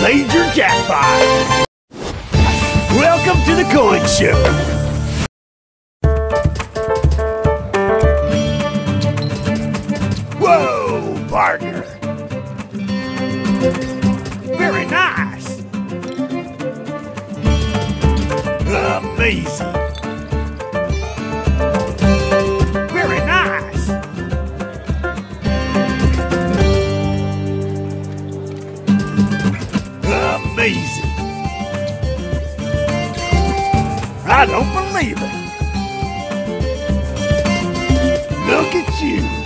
Major jackpot! Welcome to the coin show! Whoa, partner! Very nice! Amazing! Very nice! Amazing! I don't believe it! Look at you!